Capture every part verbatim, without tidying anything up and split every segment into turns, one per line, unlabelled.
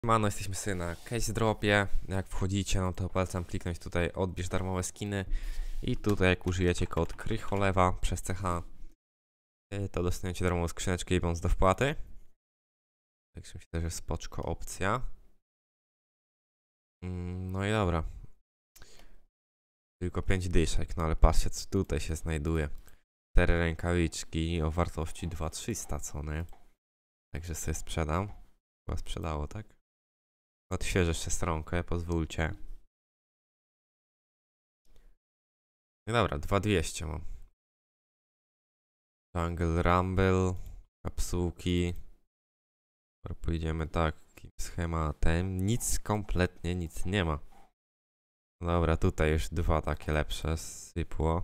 Mano, jesteśmy sobie na case dropie. Jak wchodzicie, no to polecam kliknąć tutaj odbierz darmowe skiny i tutaj jak użyjecie kod krycholewa przez C H, to dostaniecie darmową skrzyneczkę i bonus do wpłaty. Także myślę, że spoczko opcja. No i dobra. Tylko pięć dyszek, no ale patrzcie co tutaj się znajduje. Cztery rękawiczki o wartości dwa tysiące trzysta, co nie? Także sobie sprzedam. Chyba sprzedało, tak? Odświeżę jeszcze stronkę, pozwólcie. No dobra, dwa tysiące dwieście mam. Jungle Rumble, kapsułki. Dobra, pójdziemy takim schematem. Nic, kompletnie nic nie ma. No dobra, tutaj już dwa takie lepsze sypło.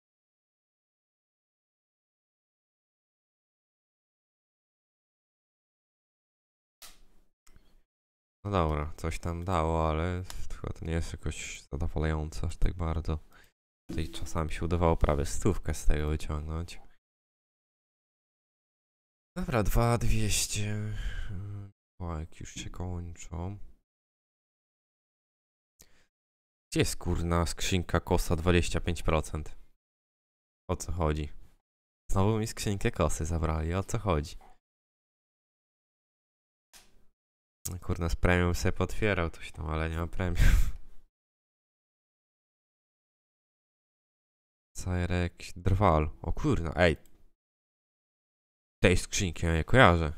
No dobra, coś tam dało, ale chyba to nie jest jakoś zadowalające aż tak bardzo. Tutaj czasami się udawało prawie stówkę z tego wyciągnąć. Dobra, dwa tysiące dwieście. O, jak już się kończą. Gdzie jest kurna skrzynka kosa dwadzieścia pięć procent? O co chodzi? Znowu mi skrzynkę kosy zabrali, o co chodzi? Kurna, z premium sobie potwierał coś tam, ale nie ma premium. Cyrek, drwal. O kurna, ej. Tej skrzynki ja nie kojarzę.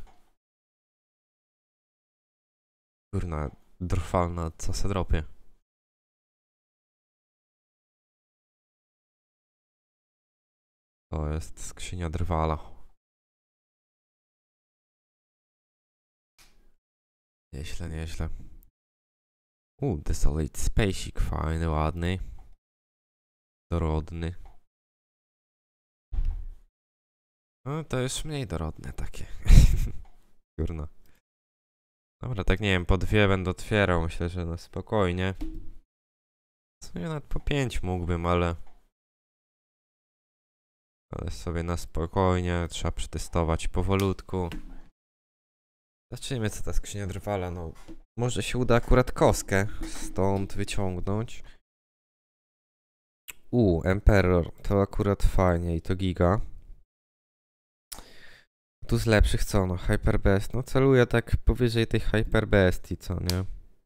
Kurna, drwal na co se dropie. To jest skrzynia drwala. Nieźle, nieźle. U, Desolate Spacek, fajny, ładny. Dorodny. No to już mniej dorodne takie. Kurna. Dobra, tak nie wiem, po dwie będę otwierał, myślę, że na spokojnie. W sumie nawet po pięć mógłbym, ale... Ale sobie na spokojnie, trzeba przetestować powolutku. Zobaczymy co ta skrzynia drwala, no... Może się uda akurat koskę stąd wyciągnąć. U, Emperor, to akurat fajnie i to giga. Tu z lepszych co, no, Hyper Best, no celuję tak powyżej tej Hyper Bestii, co nie?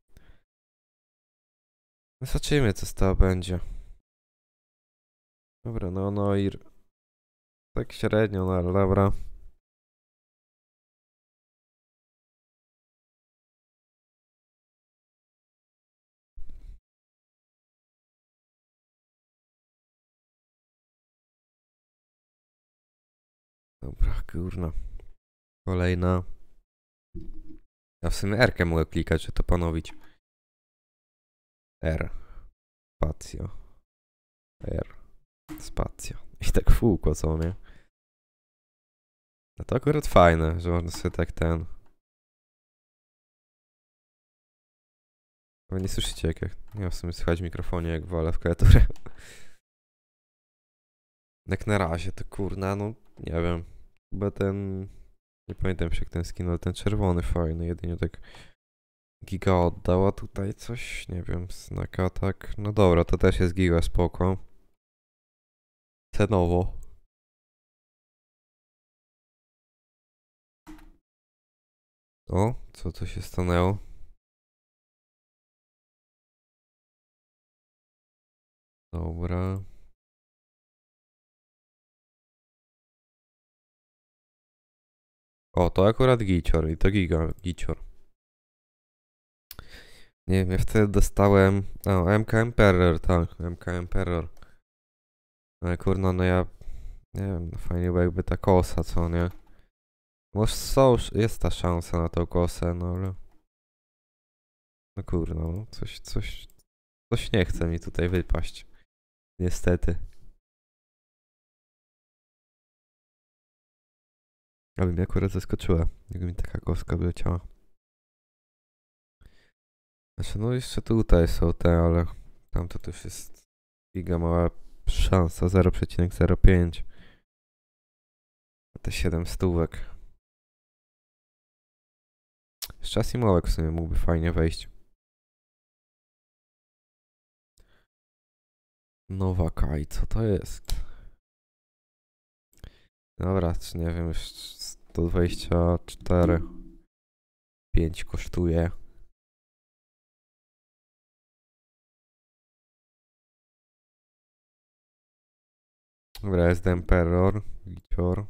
No, zobaczymy co z tego będzie. Dobra, no, no i... Tak średnio, no ale dobra. Dobra, kurna. Kolejna. Ja w sumie R-kę mogę klikać, żeby to ponowić. R. Spacja. R. Spacja. I tak w kółko, co nie? No to akurat fajne, że można sobie tak ten... Chyba nie słyszycie jak... jak... Nie w sumie słychać w mikrofonie jak wolę w klawiaturę. Jak na razie to kurna, no nie wiem. Chyba ten... Nie pamiętam jak ten skin, ale ten czerwony fajny, jedynie tak... Giga oddała tutaj coś, nie wiem, Snack Attack. No dobra, to też jest giga, spoko. Cenowo. O, co to się stanęło? Dobra. O, to akurat gicior i to giga, gicior. Nie wiem, ja wtedy dostałem... O, M K Emperor, tak, M K Emperor. Ale kurno, no ja... Nie wiem, no fajnie było jakby ta kosa, co nie? Może są, jest ta szansa na tą kosę, no ale... No kurno, no, coś, coś... Coś nie chce mi tutaj wypaść. Niestety. Aby mnie akurat zaskoczyła, jakby mi taka koska wyleciała. Znaczy, no jeszcze tutaj są te, ale... Tamto też jest... Giga mała szansa, zero przecinek zero pięć. Te siedem stówek. Jeszcze Asimowek w sumie mógłby fajnie wejść. Nowa Kai, co to jest? Dobra, czy nie wiem, już sto dwadzieścia cztery. pięć kosztuje. Dobra, jest Emperor, Wicior.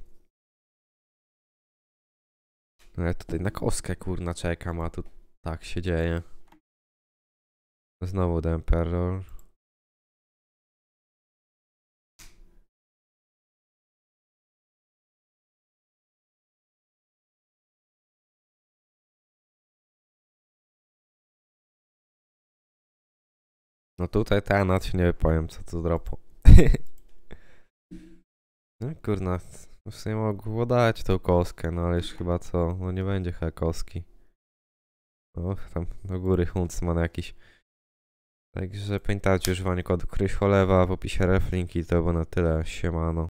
No ja tutaj na kostkę kurna czekam, a tu tak się dzieje. Znowu The Emperor. No tutaj Tenat się nie wypowiem, co tu dropo. No kurna, w sumie mogło dać tą kostkę, no ale już chyba co, no nie będzie chyba kostki. No tam do góry Huntsman jakiś. Także pamiętajcie o używaniu kodu Krycholewa w opisie reflinki, to było na tyle, siemano.